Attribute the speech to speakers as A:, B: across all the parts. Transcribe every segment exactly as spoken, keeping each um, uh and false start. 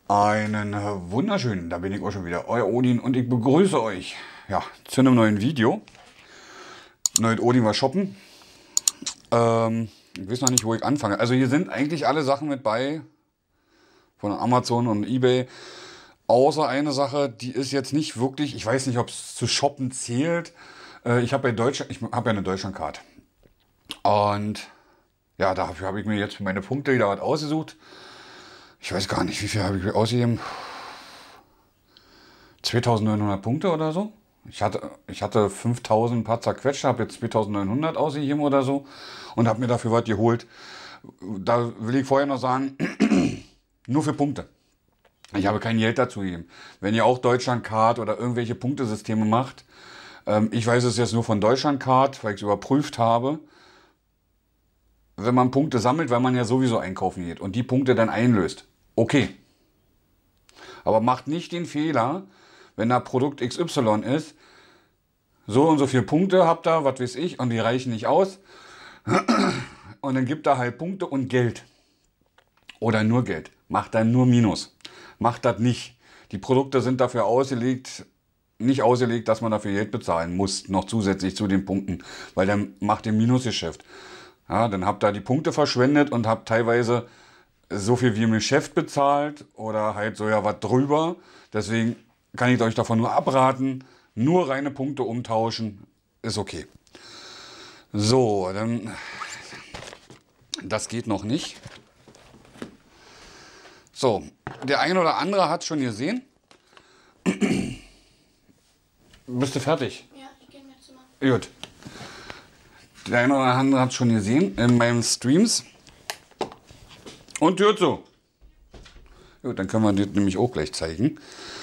A: Einen wunderschönen, da bin ich auch schon wieder, euer Odin und ich begrüße euch ja, zu einem neuen Video. Neues Odin war shoppen. Ähm, ich weiß noch nicht, wo ich anfange. Also hier sind eigentlich alle Sachen mit bei von Amazon und eBay. Außer eine Sache, die ist jetzt nicht wirklich, ich weiß nicht, ob es zu shoppen zählt. Äh, ich habe ja Deutschland, ich habe ja eine Deutschlandcard. Und ja, dafür habe ich mir jetzt für meine Punkte wieder was ausgesucht. Ich weiß gar nicht, wie viel habe ich ausgegeben? zweitausendneunhundert Punkte oder so. Ich hatte, ich hatte fünftausend ein paar zerquetscht, habe jetzt zweitausendneunhundert ausgegeben oder so und habe mir dafür was geholt. Da will ich vorher noch sagen, nur für Punkte. Ich habe kein Geld dazu gegeben. Wenn ihr auch Deutschlandcard oder irgendwelche Punktesysteme macht, ähm, ich weiß es jetzt nur von Deutschlandcard, weil ich es überprüft habe. Wenn man Punkte sammelt, weil man ja sowieso einkaufen geht und die Punkte dann einlöst. Okay. Aber macht nicht den Fehler, wenn da Produkt X Y ist, so und so viele Punkte habt ihr, was weiß ich, und die reichen nicht aus. Und dann gibt er halt Punkte und Geld. Oder nur Geld. Macht dann nur Minus. Macht das nicht. Die Produkte sind dafür ausgelegt, nicht ausgelegt, dass man dafür Geld bezahlen muss, noch zusätzlich zu den Punkten. Weil dann macht ihr Minusgeschäft. Ja, dann habt ihr die Punkte verschwendet und habt teilweise so viel wie im Geschäft bezahlt oder halt so ja was drüber. Deswegen kann ich euch davon nur abraten. Nur reine Punkte umtauschen ist okay. So, dann das geht noch nicht. So, der eine oder andere hat schon gesehen. Bist du fertig?
B: Ja, ich gehe mir Zimmer.
A: Gut. Der eine oder andere hat schon gesehen in meinen Streams. Und Tür zu. Gut, dann können wir das nämlich auch gleich zeigen.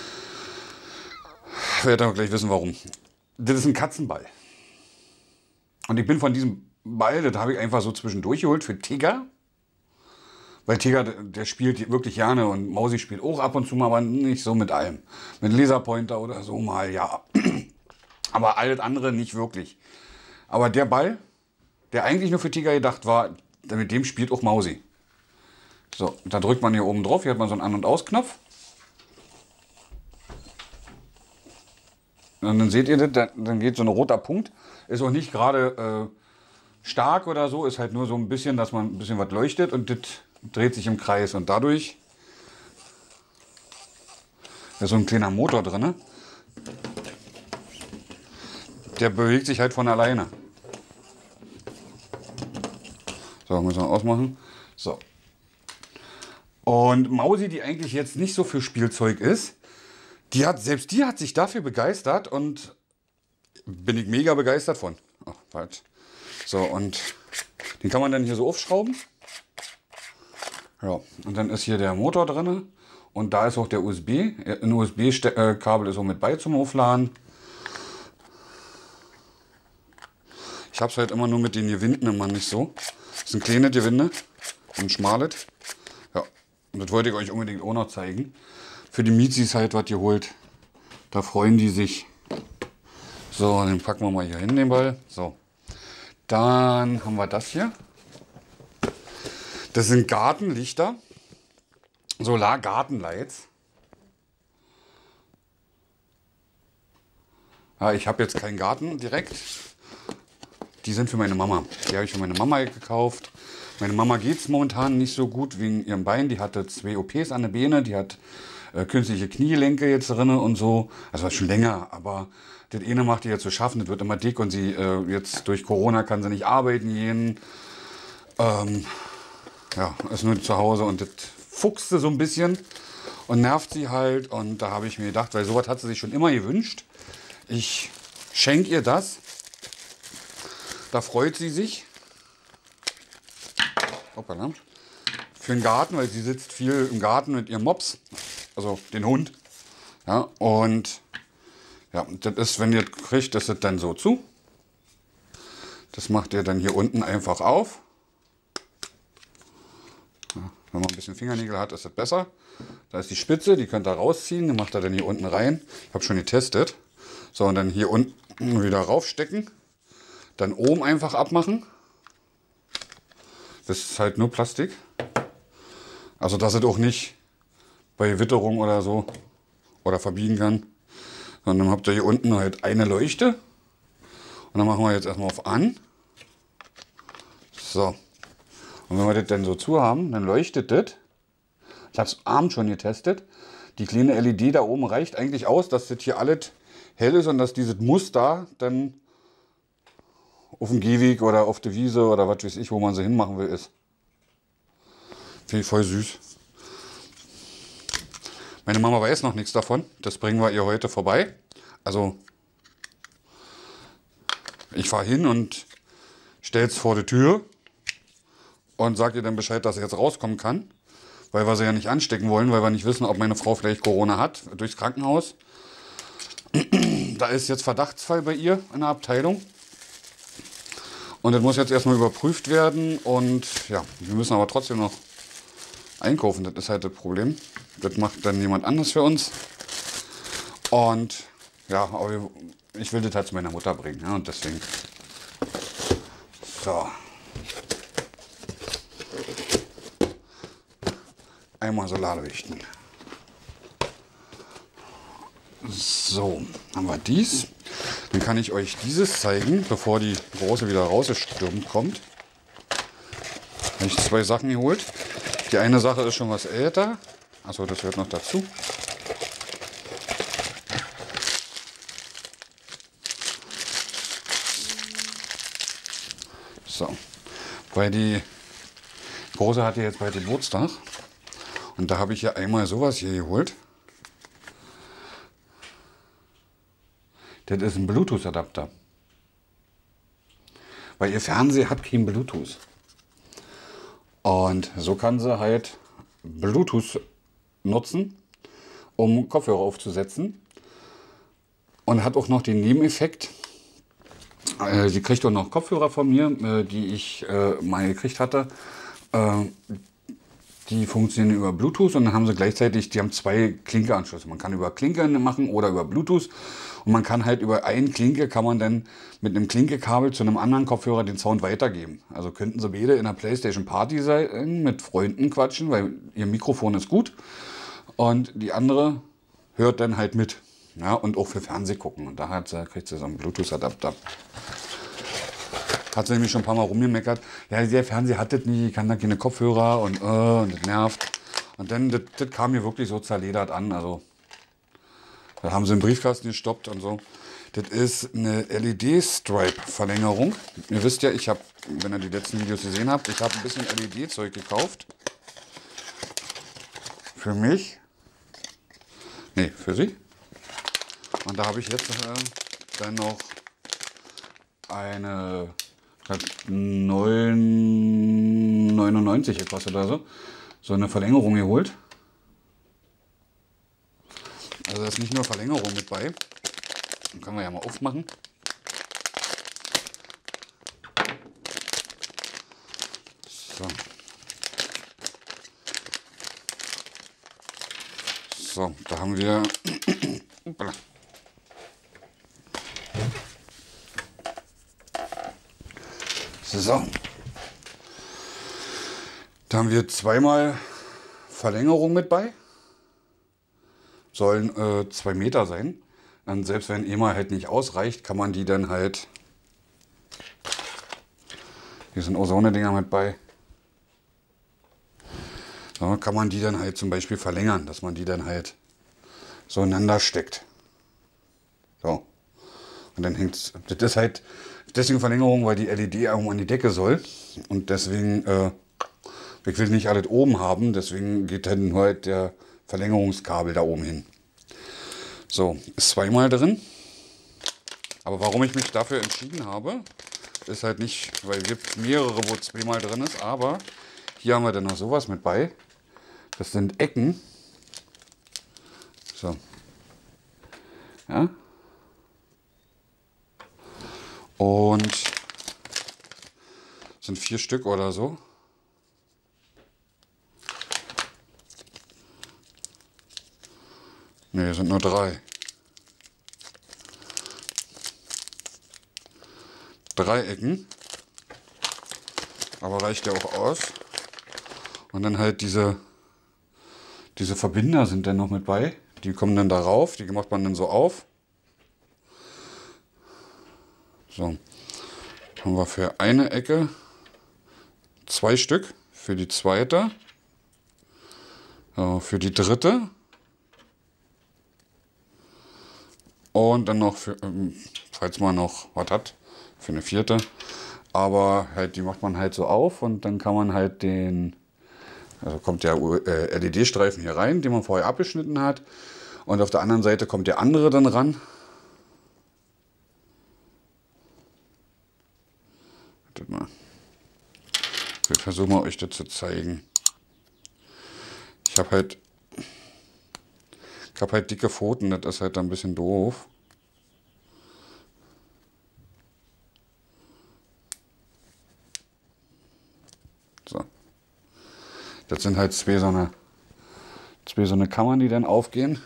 A: Ich werde auch gleich wissen, warum. Das ist ein Katzenball. Und ich bin von diesem Ball, das habe ich einfach so zwischendurch geholt für Tigger. Weil Tigger, der spielt wirklich gerne und Mausi spielt auch ab und zu mal, aber nicht so mit allem. Mit Laserpointer oder so mal, ja. Aber alles andere nicht wirklich. Aber der Ball, der eigentlich nur für Tiger gedacht war, mit dem spielt auch Mausi. So, da drückt man hier oben drauf, hier hat man so einen An- und Ausknopf. Und dann seht ihr das, dann geht so ein roter Punkt. Ist auch nicht gerade äh, stark oder so, ist halt nur so ein bisschen, dass man ein bisschen was leuchtet und das dreht sich im Kreis. Und dadurch ist so ein kleiner Motor drin. Der bewegt sich halt von alleine. So, müssen wir ausmachen. So. Und Mausi, die eigentlich jetzt nicht so für Spielzeug ist, die hat, selbst die hat sich dafür begeistert und bin ich mega begeistert von. Oh, warte. So, und den kann man dann hier so aufschrauben. Ja, und dann ist hier der Motor drin und da ist auch der U S B. Ein U S B-Kabel ist auch mit bei zum Aufladen. Ich habe es halt immer nur mit den Gewinden immer nicht so. Das sind kleine Gewinde, ein schmales. Ja, und das wollte ich euch unbedingt auch noch zeigen. Für die Miezis halt was geholt. Da freuen die sich. So, den packen wir mal hier hin, den Ball. So. Dann haben wir das hier. Das sind Gartenlichter. Solar-Gartenlights. Ja, ich habe jetzt keinen Garten direkt. Die sind für meine Mama. Die habe ich für meine Mama gekauft. Meine Mama geht es momentan nicht so gut wegen ihrem Bein. Die hatte zwei O Ps an den Beinen. Die hat äh, künstliche Kniegelenke jetzt drin und so. Also schon länger. Aber das eine macht die jetzt zu schaffen. Das wird immer dick und sie äh, jetzt durch Corona kann sie nicht arbeiten gehen. Ähm, ja, ist nur zu Hause und das fuchst sie so ein bisschen und nervt sie halt. Und da habe ich mir gedacht, weil sowas hat sie sich schon immer gewünscht. Ich schenke ihr das. Da freut sie sich. Hoppala. Für den Garten, weil sie sitzt viel im Garten mit ihrem Mops. Also den Hund. Ja, und ja, das ist, wenn ihr das kriegt, das ist dann so zu. Das macht ihr dann hier unten einfach auf. Ja, wenn man ein bisschen Fingernägel hat, ist das besser. Da ist die Spitze, die könnt ihr rausziehen. Die macht ihr dann hier unten rein. Ich habe schon getestet. So, und dann hier unten wieder raufstecken. Dann oben einfach abmachen. Das ist halt nur Plastik. Also dass es auch nicht bei Witterung oder so oder verbiegen kann. Und dann habt ihr hier unten halt eine Leuchte. Und dann machen wir jetzt erstmal auf an. So. Und wenn wir das dann so zu haben, dann leuchtet das. Ich habe es abends schon getestet. Die kleine L E D da oben reicht eigentlich aus, dass das hier alles hell ist und dass dieses Muster dann auf dem Gehweg oder auf der Wiese oder was weiß ich, wo man sie hinmachen will, ist. Finde ich voll süß. Meine Mama weiß noch nichts davon. Das bringen wir ihr heute vorbei. Also ich fahre hin und stelle es vor die Tür und sage ihr dann Bescheid, dass er jetzt rauskommen kann. Weil wir sie ja nicht anstecken wollen, weil wir nicht wissen, ob meine Frau vielleicht Corona hat durchs Krankenhaus. Da ist jetzt Verdachtsfall bei ihr in der Abteilung. Und das muss jetzt erstmal überprüft werden. Und ja, wir müssen aber trotzdem noch einkaufen. Das ist halt das Problem. Das macht dann jemand anders für uns. Und ja, aber ich will das halt zu meiner Mutter bringen. Ja, und deswegen. So. Einmal Solarleuchten. So, haben wir dies. Dann kann ich euch dieses zeigen, bevor die große wieder rausgestürmt kommt. Habe ich zwei Sachen geholt. Die eine Sache ist schon was älter. Achso, das gehört noch dazu. So, weil die große hatte jetzt bald Geburtstag. Und da habe ich ja einmal sowas hier geholt. Das ist ein Bluetooth-Adapter. Weil ihr Fernseher hat kein Bluetooth. Und so kann sie halt Bluetooth nutzen, um Kopfhörer aufzusetzen. Und hat auch noch den Nebeneffekt. Äh, sie kriegt auch noch Kopfhörer von mir, äh, die ich äh, mal gekriegt hatte. Äh, Die funktionieren über Bluetooth und dann haben sie gleichzeitig, die haben zwei Klinke-Anschlüsse. Man kann über Klinke machen oder über Bluetooth. Und man kann halt über einen Klinke, kann man dann mit einem Klinkekabel zu einem anderen Kopfhörer den Sound weitergeben. Also könnten sie beide in einer Playstation Party sein, mit Freunden quatschen, weil ihr Mikrofon ist gut. Und die andere hört dann halt mit. Ja, und auch für Fernseh gucken. Und da hat sie, kriegt sie so einen Bluetooth-Adapter. Hat sie nämlich schon ein paar Mal rumgemeckert. Ja, der Fernseher hat das nie, kann da keine Kopfhörer und, äh, und das nervt. Und dann, das, das kam mir wirklich so zerledert an. Also, da haben sie einen Briefkasten gestoppt und so. Das ist eine L E D-Stripe-Verlängerung. Ihr wisst ja, ich habe, wenn ihr die letzten Videos gesehen habt, ich habe ein bisschen L E D-Zeug gekauft. Für mich. Nee, für sie. Und da habe ich jetzt äh, dann noch eine neun neunundneunzig gekostet oder so. So eine Verlängerung geholt. Also da ist nicht nur Verlängerung mit bei. Dann können wir ja mal aufmachen. So. So, da haben wir. So. Da haben wir zweimal Verlängerung mit bei. Sollen äh, zwei Meter sein. Und selbst wenn E M A halt nicht ausreicht, kann man die dann halt. Hier sind auch so eine Dinger mit bei. So, kann man die dann halt zum Beispiel verlängern, dass man die dann halt so einander steckt. So. Und dann hängt es. Das ist halt deswegen Verlängerung, weil die L E D irgendwo an die Decke soll. Und deswegen, äh, ich will nicht alles oben haben, deswegen geht dann halt der Verlängerungskabel da oben hin. So, ist zweimal drin. Aber warum ich mich dafür entschieden habe, ist halt nicht, weil es gibt mehrere, wo zweimal drin ist, aber hier haben wir dann noch sowas mit bei. Das sind Ecken. So. Ja. Und sind vier Stück oder so. Ne, sind nur drei. Drei Ecken. Aber reicht ja auch aus. Und dann halt diese, Diese Verbinder sind dann noch mit bei. Die kommen dann darauf, die macht man dann so auf. So, haben wir für eine Ecke zwei Stück, für die zweite, so, für die dritte und dann noch, für, falls man noch was hat, für eine vierte. Aber halt, die macht man halt so auf und dann kann man halt den, also kommt der L E D-Streifen hier rein, den man vorher abgeschnitten hat. Und auf der anderen Seite kommt der andere dann ran. Wartet mal. Ich versuche mal euch das zu zeigen. Ich habe halt, ich habe halt dicke Pfoten, das ist halt ein bisschen doof. So. Das sind halt zwei so eine, zwei so eine Kammern, die dann aufgehen.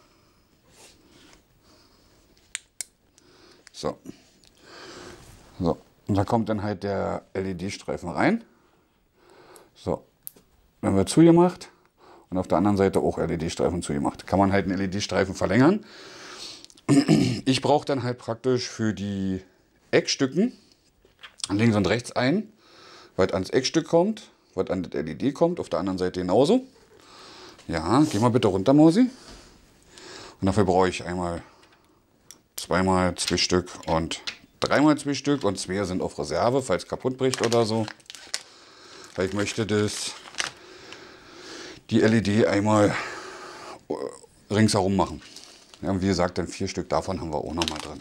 A: So. So. Und da kommt dann halt der L E D-Streifen rein. So. Dann wird zugemacht. Und auf der anderen Seite auch L E D-Streifen zugemacht. Kann man halt einen L E D-Streifen verlängern. Ich brauche dann halt praktisch für die Eckstücken links und rechts ein, was ans Eckstück kommt, was an das L E D kommt, auf der anderen Seite genauso. Ja, geh mal bitte runter, Mausi. Und dafür brauche ich einmal zweimal zwei Stück und dreimal zwei Stück und zwei sind auf Reserve, falls kaputt bricht oder so. Weil ich möchte das, die L E D einmal ringsherum machen. Ja, und wie gesagt, dann vier Stück davon haben wir auch noch mal drin.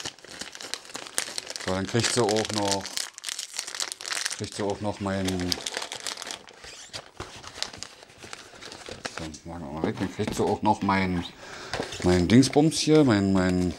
A: So, dann kriegt sie auch noch, kriegt sie auch noch meinen, so, machen wir mal weg, dann kriegt sie auch noch mein, mein Dingsbums hier, mein, mein,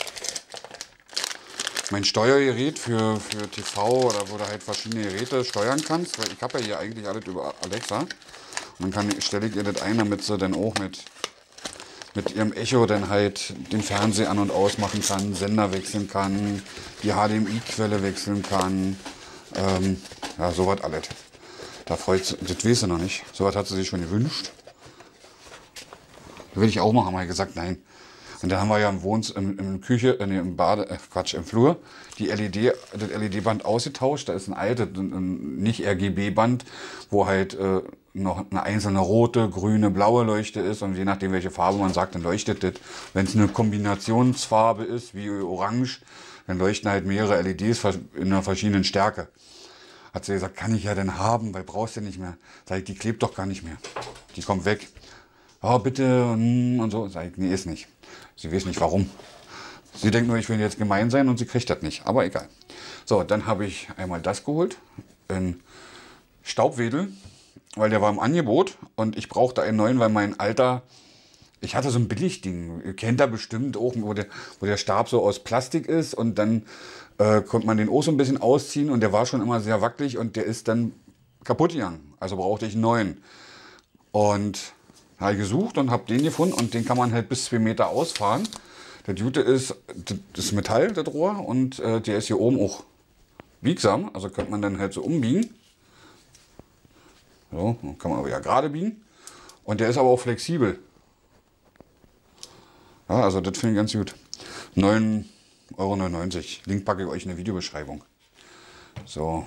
A: mein Steuergerät für, für T V oder wo du halt verschiedene Geräte steuern kannst. Weil ich habe ja hier eigentlich alles über Alexa. Und dann stelle ich ihr das ein, damit sie dann auch mit, mit ihrem Echo dann halt den Fernseher an- und ausmachen kann, Sender wechseln kann, die H D M I-Quelle wechseln kann. Ähm, ja, sowas alles. Da freut sie, das weiß sie noch nicht. Sowas hat sie sich schon gewünscht. Da will ich auch machen, haben wir gesagt, nein. Und dann haben wir ja im Wohns, im, im Küche, äh, im Bade, äh, Quatsch, im Flur, die L E D, das L E D-Band ausgetauscht. Da ist ein altes, ein nicht R G B-Band, wo halt äh, noch eine einzelne rote, grüne, blaue Leuchte ist. Und je nachdem, welche Farbe man sagt, dann leuchtet das. Wenn es eine Kombinationsfarbe ist, wie Orange, dann leuchten halt mehrere L E Ds in einer verschiedenen Stärke. Hat sie gesagt, kann ich ja denn haben, weil brauchst du nicht mehr. Sag ich, die klebt doch gar nicht mehr. Die kommt weg. Oh, bitte, und so. Sag ich, nee, ist nicht. Sie weiß nicht warum. Sie denkt nur, ich will jetzt gemein sein und sie kriegt das nicht. Aber egal. So, dann habe ich einmal das geholt. Ein Staubwedel, weil der war im Angebot. Und ich brauchte einen neuen, weil mein alter, ich hatte so ein Billigding. Ihr kennt da bestimmt auch, wo der, wo der Stab so aus Plastik ist. Und dann äh, konnte man den auch so ein bisschen ausziehen. Und der war schon immer sehr wackelig und der ist dann kaputt gegangen. Also brauchte ich einen neuen. Und habe gesucht und habe den gefunden und den kann man halt bis zwei Meter ausfahren. Der Gute ist, das ist Metall, das Rohr, und äh, der ist hier oben auch biegsam, also könnte man dann halt so umbiegen. So, kann man aber ja gerade biegen. Und der ist aber auch flexibel. Ja, also das finde ich ganz gut. neun Euro neunundneunzig. Link packe ich euch in der Videobeschreibung. So.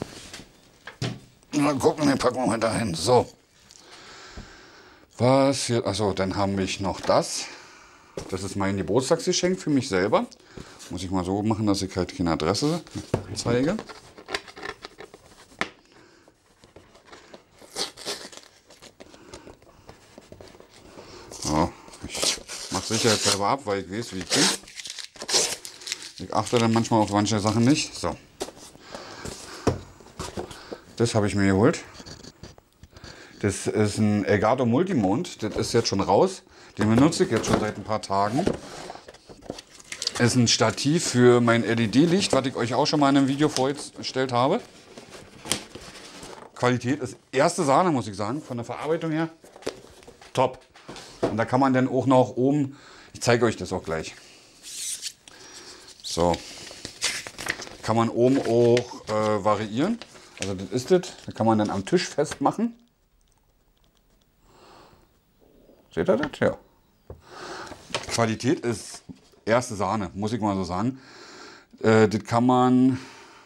A: Mal gucken, den packen wir mal dahin. So. Was hier? Achso, dann haben wir noch das. Das ist mein Geburtstagsgeschenk für mich selber. Muss ich mal so machen, dass ich halt keine Adresse zeige. So, ich mache sicherheitshalber ab, weil ich weiß, wie ich bin. Ich achte dann manchmal auf manche Sachen nicht. So. Das habe ich mir geholt. Das ist ein Elgato Multimond, das ist jetzt schon raus. Den benutze ich jetzt schon seit ein paar Tagen. Das ist ein Stativ für mein L E D-Licht, was ich euch auch schon mal in einem Video vorgestellt habe. Qualität ist erste Sahne, muss ich sagen, von der Verarbeitung her. Top. Und da kann man dann auch noch oben, ich zeige euch das auch gleich. So. Kann man oben auch äh, variieren. Also das ist das, da kann man dann am Tisch festmachen. Seht ihr das? Ja. Qualität ist erste Sahne, muss ich mal so sagen. Äh, das kann man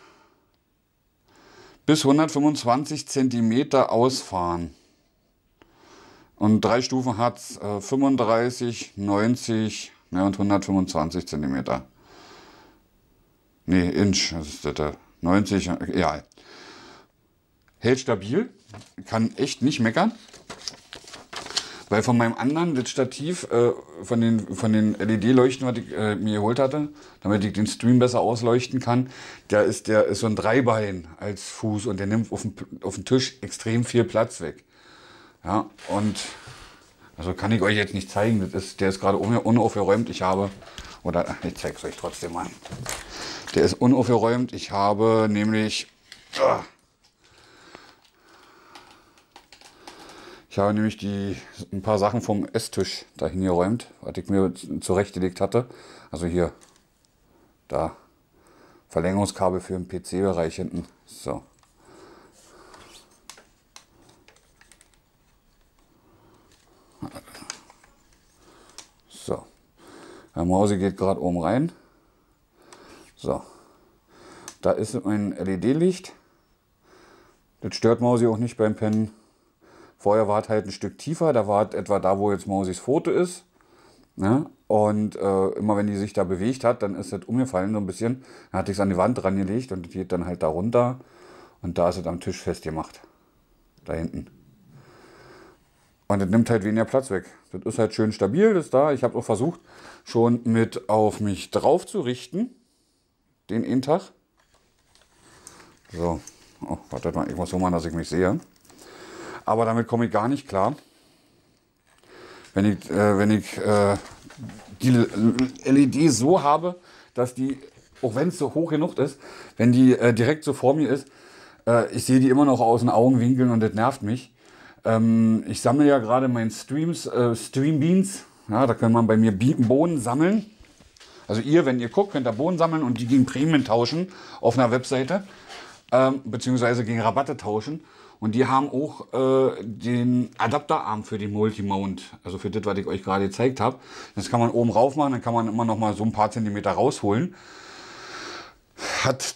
A: bis hundertfünfundzwanzig Zentimeter ausfahren. Und drei Stufen hat es, äh, fünfunddreißig, neunzig, ne, und hundertfünfundzwanzig Zentimeter. Ne, Inch, das ist das, neunzig, ja. Hält stabil, kann echt nicht meckern. Weil von meinem anderen, das Stativ, äh, von den, von den L E D-Leuchten, was ich äh, mir geholt hatte, damit ich den Stream besser ausleuchten kann, der ist, der ist so ein Dreibein als Fuß und der nimmt auf dem, auf dem Tisch extrem viel Platz weg. Ja, und also kann ich euch jetzt nicht zeigen, das ist, der ist gerade unaufgeräumt. Ich habe, oder ich zeige es euch trotzdem mal. Der ist unaufgeräumt. Ich habe nämlich, uh, ich habe nämlich die, ein paar Sachen vom Esstisch dahin geräumt, was ich mir zurechtgelegt hatte. Also hier, da, Verlängerungskabel für den P C-Bereich hinten. So. So. Der Mausi geht gerade oben rein. So. Da ist mein L E D-Licht. Das stört Mausi auch nicht beim Pennen. Vorher war es halt ein Stück tiefer, da war es etwa da, wo jetzt Mausis Pfote ist. Ne? Und äh, immer wenn die sich da bewegt hat, dann ist es umgefallen so ein bisschen. Dann hatte ich es an die Wand dran gelegt und die geht dann halt da runter. Und da ist es am Tisch festgemacht. Da hinten. Und das nimmt halt weniger Platz weg. Das ist halt schön stabil, das ist da. Ich habe auch versucht, schon mit auf mich drauf zu richten. Den einen Tag. So. Oh, wartet mal, ich muss so machen, dass ich mich sehe. Aber damit komme ich gar nicht klar. Wenn ich, äh, wenn ich äh, die L E D so habe, dass die, auch wenn es so hoch genug ist, wenn die äh, direkt so vor mir ist, äh, ich sehe die immer noch aus den Augenwinkeln und das nervt mich. Ähm, ich sammle ja gerade meinen Streams, äh, Stream Beans. Ja, da kann man bei mir Bohnen sammeln. Also ihr, wenn ihr guckt, könnt ihr Bohnen sammeln und die gegen Prämien tauschen auf einer Webseite. Ähm, beziehungsweise gegen Rabatte tauschen. Und die haben auch äh, den Adapterarm für den Multimount, also für das, was ich euch gerade gezeigt habe. Das kann man oben rauf machen, dann kann man immer noch mal so ein paar Zentimeter rausholen. Hat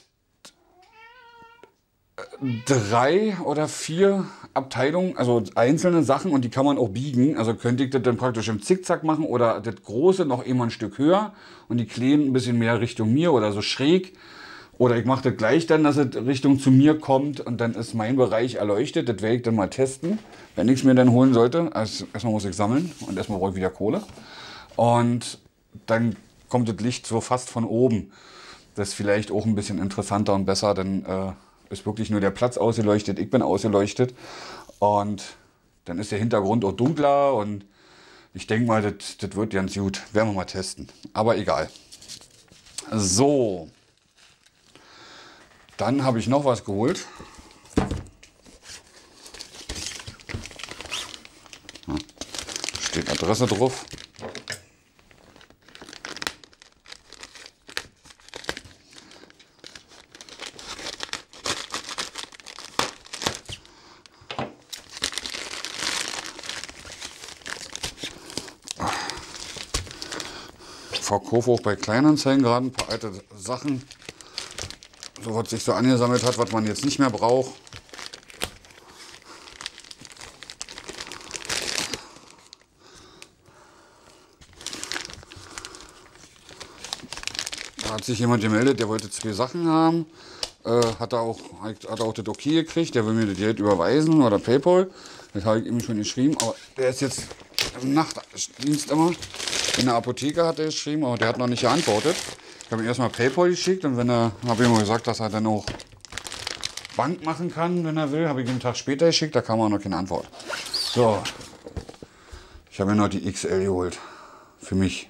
A: drei oder vier Abteilungen, also einzelne Sachen, und die kann man auch biegen. Also könnte ich das dann praktisch im Zickzack machen oder das große noch immer ein Stück höher und die kleinen ein bisschen mehr Richtung mir oder so schräg. Oder ich mache das gleich dann, dass es Richtung zu mir kommt und dann ist mein Bereich erleuchtet. Das werde ich dann mal testen, wenn ich es mir dann holen sollte. Also erstmal muss ich sammeln und erstmal brauche ich wieder Kohle. Und dann kommt das Licht so fast von oben. Das ist vielleicht auch ein bisschen interessanter und besser, denn äh, ist wirklich nur der Platz ausgeleuchtet. Ich bin ausgeleuchtet und dann ist der Hintergrund auch dunkler und ich denke mal, das, das wird ganz gut. Werden wir mal testen. Aber egal. So. Dann habe ich noch was geholt. Steht Adresse drauf. Ich verkaufe auch bei Kleinanzeigen gerade ein paar alte Sachen. So, was sich so angesammelt hat, was man jetzt nicht mehr braucht. Da hat sich jemand gemeldet, der wollte zwei Sachen haben. Äh, hat, er auch, hat er auch das okay gekriegt, der will mir das Geld überweisen oder PayPal. Das habe ich ihm schon geschrieben, aber der ist jetzt im Nachtdienst immer. In der Apotheke hat er geschrieben, aber der hat noch nicht geantwortet. Ich habe ihm erstmal PayPal geschickt und wenn er, habe ich ihm gesagt, dass er dann auch Bank machen kann, wenn er will, habe ich ihm einen Tag später geschickt, da kam auch noch keine Antwort. So, ich habe mir noch die X L geholt, für mich.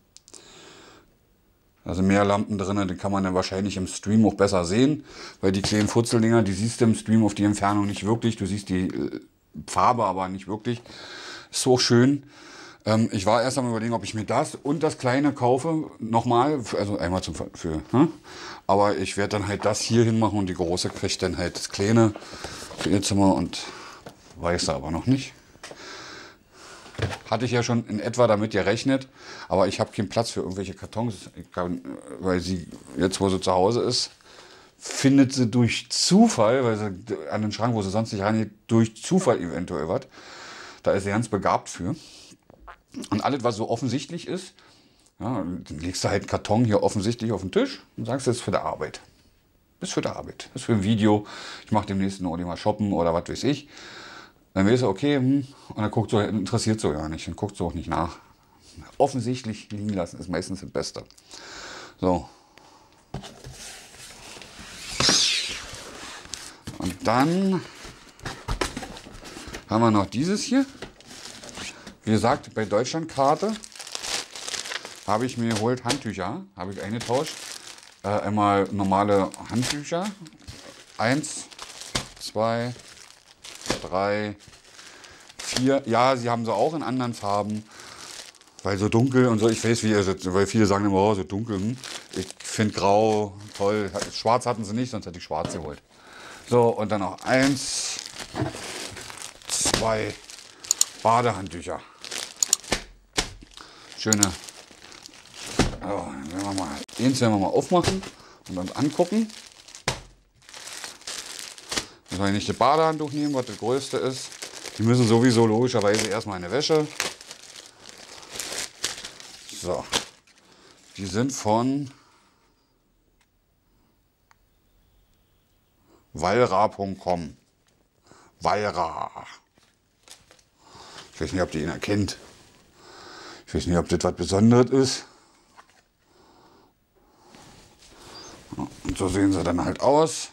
A: Da sind mehr Lampen drin, die kann man dann wahrscheinlich im Stream auch besser sehen, weil die kleinen Futzeldinger, die siehst du im Stream auf die Entfernung nicht wirklich, du siehst die Farbe aber nicht wirklich. Ist so schön. Ich war erst am Überlegen, ob ich mir das und das kleine kaufe, nochmal, also einmal zum für, hm? Aber ich werde dann halt das hier hin machen und die große kriegt dann halt das kleine für ihr Zimmer und weiß aber noch nicht. hatte ich ja schon in etwa damit gerechnet, aber ich habe keinen Platz für irgendwelche Kartons, ich kann, weil sie jetzt, wo sie zu Hause ist, findet sie durch Zufall, weil sie an den Schrank, wo sie sonst nicht reingeht, durch Zufall eventuell was. Da ist sie ganz begabt für. Und alles, was so offensichtlich ist, ja, dann legst du halt einen Karton hier offensichtlich auf den Tisch und sagst, das ist für die Arbeit. Das ist für die Arbeit. Das ist für ein Video. Ich mache demnächst noch mal shoppen oder was weiß ich. Dann weißt du, okay, hm, und dann guckt so, interessiert so gar nicht und guckt so auch nicht nach. Offensichtlich liegen lassen ist meistens das Beste. So. Und dann haben wir noch dieses hier. Wie gesagt, bei Deutschlandkarte habe ich mir geholt Handtücher, habe ich eingetauscht. Äh, einmal normale Handtücher. Eins, zwei, drei, vier. Ja, sie haben sie auch in anderen Farben. Weil so dunkel und so, ich weiß, wie, weil viele sagen immer, oh, so dunkel. Hm. Ich finde grau toll. Schwarz hatten sie nicht, sonst hätte ich schwarz geholt. So, und dann noch eins, zwei Badehandtücher. Schöne. So, dann werden wir mal, eins werden wir mal aufmachen und uns angucken. Müssen wir nicht das Badehandtuch nehmen, was das größte ist. Die müssen sowieso logischerweise erstmal in die Wäsche. So. Die sind von Walra punkt com. Walra. Ich weiß nicht, ob die ihn erkennt. Ich weiß nicht, ob das was Besonderes ist. Und so sehen sie dann halt aus.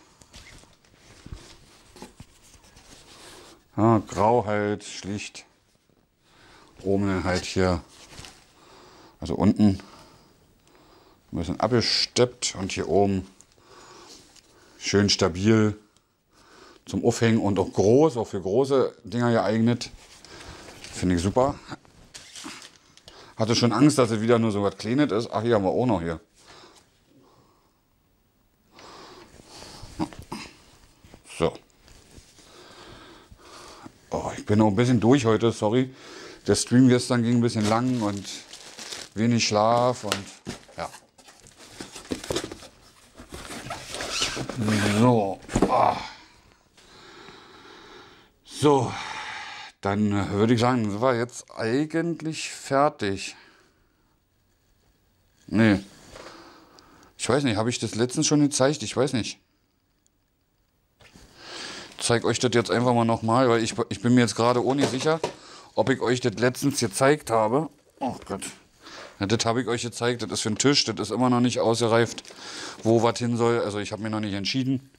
A: Ja, grau halt, schlicht. Oben dann halt hier, also unten ein bisschen abgesteppt und hier oben schön stabil zum Aufhängen und auch groß, auch für große Dinger geeignet. Finde ich super. Hatte schon Angst, dass es wieder nur so was Kleines ist. Ach, hier haben wir auch noch hier. So. Oh, ich bin noch ein bisschen durch heute, sorry. Der Stream gestern ging ein bisschen lang und wenig Schlaf und ja. So. Ah. So. Dann würde ich sagen, sind wir jetzt eigentlich fertig. Nee. Ich weiß nicht, habe ich das letztens schon gezeigt? Ich weiß nicht. Ich zeige euch das jetzt einfach mal nochmal, weil ich, ich bin mir jetzt gerade auch nicht sicher, ob ich euch das letztens gezeigt habe. Oh Gott. Ja, das habe ich euch gezeigt. Das ist für den Tisch. Das ist immer noch nicht ausgereift, wo was hin soll. Also ich habe mir noch nicht entschieden.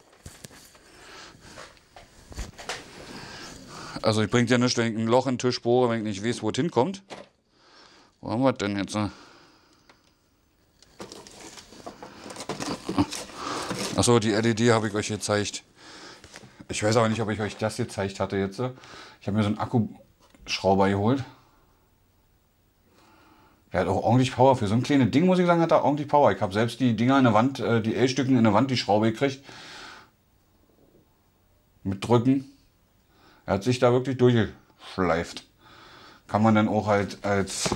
A: Also ich bringt ja nichts, wenn ich ein Loch in den Tisch bohre, wenn ich nicht weiß, wo es hinkommt. Wo haben wir das denn jetzt? Achso, die L E D habe ich euch gezeigt. Ich weiß aber nicht, ob ich euch das gezeigt hatte jetzt. Ich habe mir so einen Akkuschrauber geholt. Der hat auch ordentlich Power. Für so ein kleines Ding, muss ich sagen, hat er ordentlich Power. Ich habe selbst die Dinger in der Wand, die L-Stücken in der Wand, die Schraube gekriegt. Mit Drücken. Er hat sich da wirklich durchgeschleift. Kann man dann auch halt als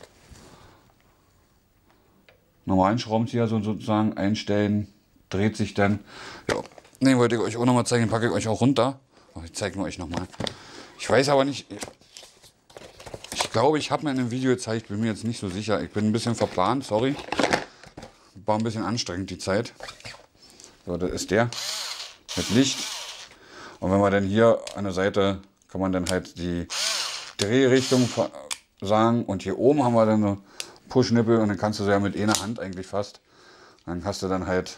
A: normalen Schraubenzieher so sozusagen einstellen. Dreht sich dann. Ja. Ne, wollte ich euch auch nochmal zeigen, packe ich euch auch runter. Oh, ich zeige euch nochmal. Ich weiß aber nicht. Ich glaube, ich habe mir in einem Video gezeigt, bin mir jetzt nicht so sicher. Ich bin ein bisschen verplant, sorry. War ein bisschen anstrengend die Zeit. So, das ist der mit Licht. Und wenn man dann hier an der Seite, kann man dann halt die Drehrichtung sagen. Und hier oben haben wir dann so Push-Nippel und dann kannst du so ja mit einer Hand eigentlich fast. Dann hast du dann halt,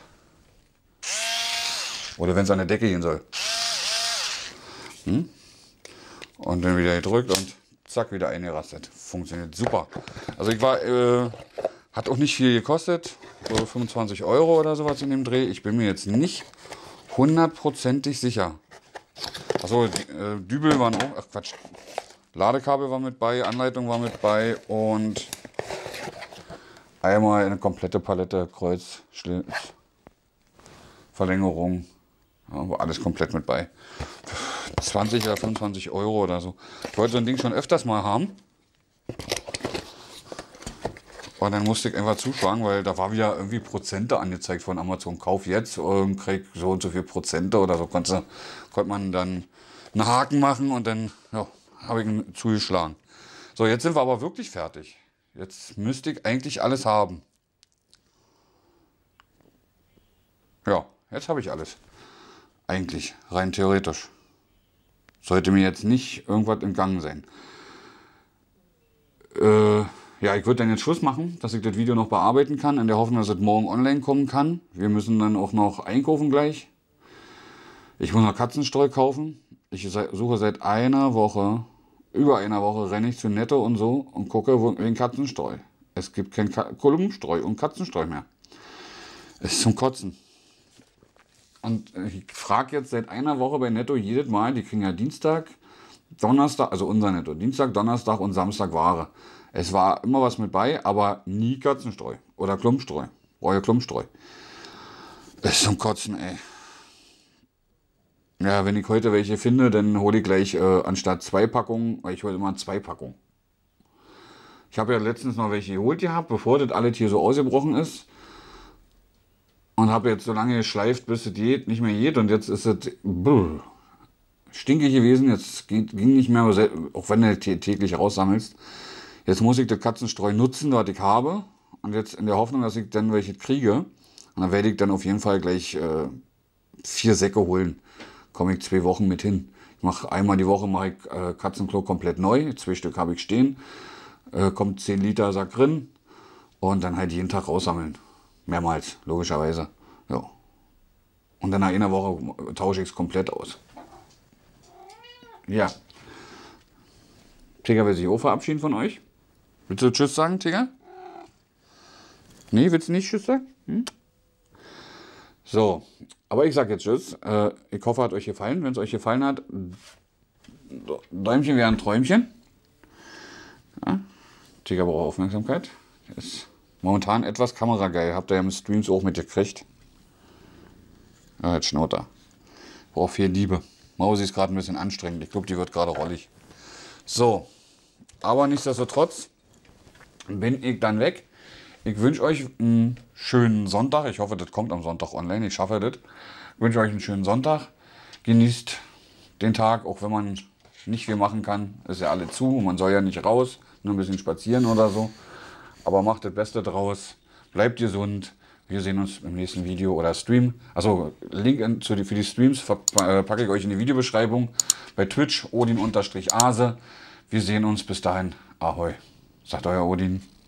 A: oder wenn es an der Decke gehen soll. Hm? Und dann wieder gedrückt und zack, wieder eingerastet. Funktioniert super. Also ich war, äh, hat auch nicht viel gekostet. So fünfundzwanzig Euro oder sowas in dem Dreh. Ich bin mir jetzt nicht hundertprozentig sicher. Achso, die äh, Dübel waren auch, ach Quatsch, Ladekabel war mit bei, Anleitung war mit bei und einmal eine komplette Palette, Kreuz, Schlitz, Verlängerung, ja, war alles komplett mit bei. zwanzig oder fünfundzwanzig Euro oder so. Ich wollte so ein Ding schon öfters mal haben. Und dann musste ich einfach zuschlagen, weil da war wieder irgendwie Prozente angezeigt von Amazon. Kauf jetzt und krieg so und so viel Prozente oder so. Konnte, konnte man dann einen Haken machen und dann ja, habe ich ihn zugeschlagen. So, jetzt sind wir aber wirklich fertig. Jetzt müsste ich eigentlich alles haben. Ja, jetzt habe ich alles. Eigentlich, rein theoretisch. Sollte mir jetzt nicht irgendwas entgangen sein. Äh... Ja, ich würde dann jetzt Schluss machen, dass ich das Video noch bearbeiten kann, in der Hoffnung, dass es morgen online kommen kann. Wir müssen dann auch noch einkaufen gleich. Ich muss noch Katzenstreu kaufen. Ich suche seit einer Woche, über einer Woche, renne ich zu Netto und so und gucke wegen Katzenstreu. Es gibt kein Kolumnstreu und Katzenstreu mehr. Es ist zum Kotzen. Und ich frage jetzt seit einer Woche bei Netto jedes Mal, die kriegen ja Dienstag, Donnerstag, also unser Netto, Dienstag, Donnerstag und Samstag Ware. Es war immer was mit bei, aber nie Katzenstreu oder Klumpstreu. Euer Klumpstreu. Das ist zum Kotzen, ey. Ja, wenn ich heute welche finde, dann hole ich gleich äh, anstatt zwei Packungen, weil ich hole immer zwei Packungen. Ich habe ja letztens noch welche geholt gehabt, bevor das alles hier so ausgebrochen ist. Und habe jetzt so lange geschleift, bis es geht, nicht mehr geht. Und jetzt ist es brr, stinkig gewesen. Jetzt geht, ging nicht mehr, auch wenn du täglich raussammelst. Jetzt muss ich das Katzenstreu nutzen, was ich habe. Und jetzt in der Hoffnung, dass ich dann welche kriege. Und dann werde ich dann auf jeden Fall gleich äh, vier Säcke holen. Komme ich zwei Wochen mit hin. Ich mache einmal die Woche mache ich äh, Katzenklo komplett neu. Zwei Stück habe ich stehen. Äh, kommt zehn Liter Sack drin. Und dann halt jeden Tag raussammeln. Mehrmals, logischerweise. Ja. Und dann nach einer Woche tausche ich es komplett aus. Ja. Tiger will sich auch verabschieden von euch. Willst du Tschüss sagen, Tiger? Nee, willst du nicht Tschüss sagen? Hm? So, aber ich sage jetzt Tschüss. Äh, ich hoffe, hat euch gefallen. Wenn es euch gefallen hat, Däumchen wäre ein Träumchen. Ja. Tiger braucht Aufmerksamkeit. Der ist momentan etwas kamerageil. Habt ihr ja im Streams auch mitgekriegt. Ja, jetzt schnurrt er. Braucht viel Liebe. Mausi ist gerade ein bisschen anstrengend. Ich glaube, die wird gerade rollig. So, aber nichtsdestotrotz bin ich dann weg. Ich wünsche euch einen schönen Sonntag. Ich hoffe, das kommt am Sonntag online. Ich schaffe das. Ich wünsche euch einen schönen Sonntag. Genießt den Tag, auch wenn man nicht viel machen kann. Ist ja alle zu. Man soll ja nicht raus, nur ein bisschen spazieren oder so. Aber macht das Beste draus. Bleibt gesund. Wir sehen uns im nächsten Video oder Stream. Also Link in, zu die, für die Streams packe ich euch in die Videobeschreibung. Bei Twitch Odin-Ase. Wir sehen uns bis dahin. Ahoi. Sagt euer Odin.